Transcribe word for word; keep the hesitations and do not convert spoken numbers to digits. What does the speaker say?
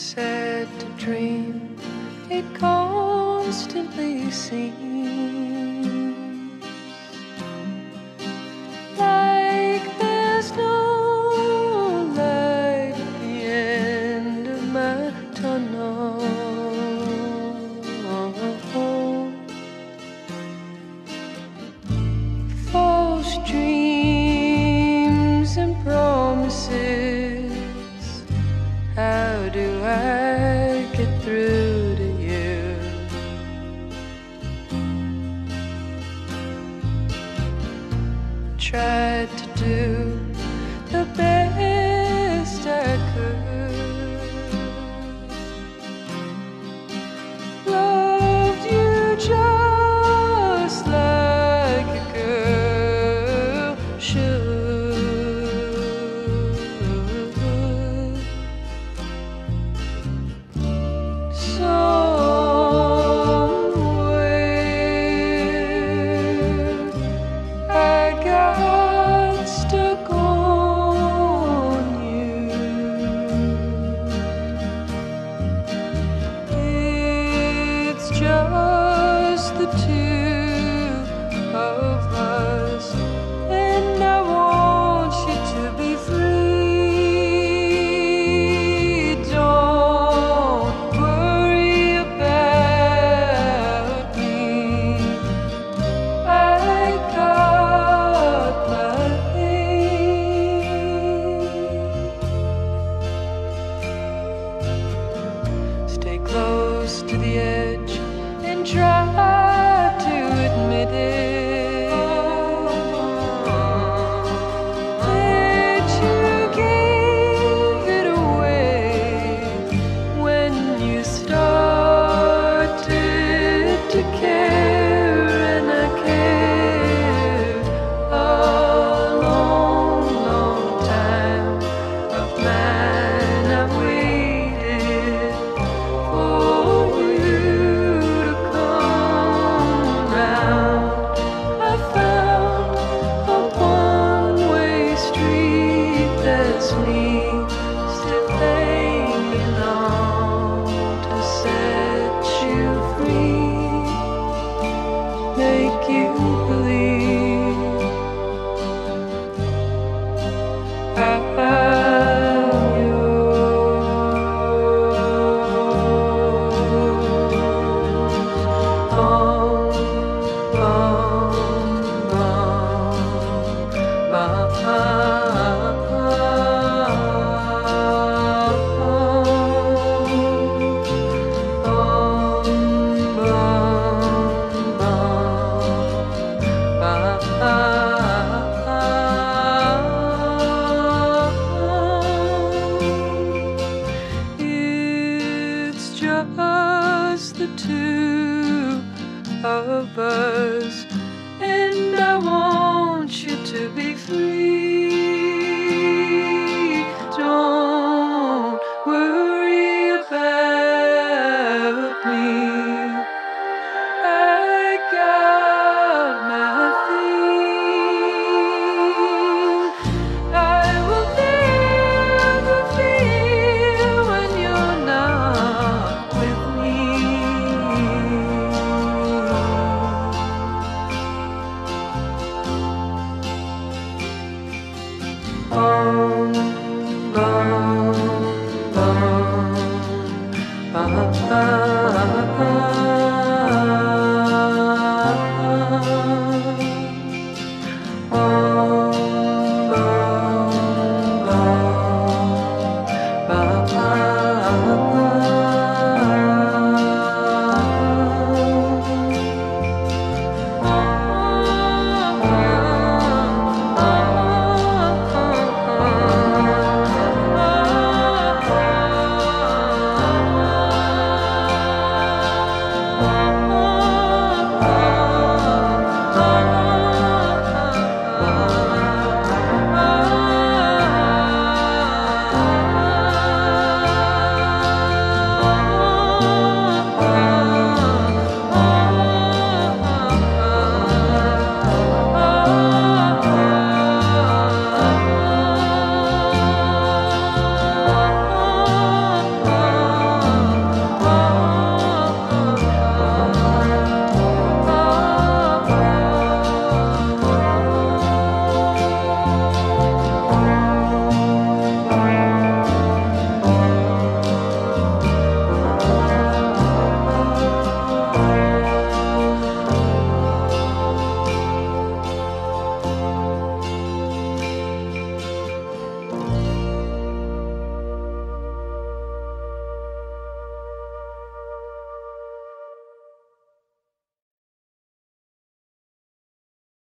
sad to dream, it constantly seems like there's no light at the end of my tunnel. False dreams and promises, how do I get through to you? Tried to do the best I could, loved you just like a girl should. Somewhere I got stuck on you. It's just the two of us, and I want you to be free. Don't worry about me, I got my thing. Stay close to the edge and try to admit it, that you gave it away when you started to care, and I cared a long, long time of mine. I waited for you to come around. I found a one-way street that's me, still hanging on to set you free, make you believe I'm yours. Bum, bum, it's just the two of us, and I want you to be free.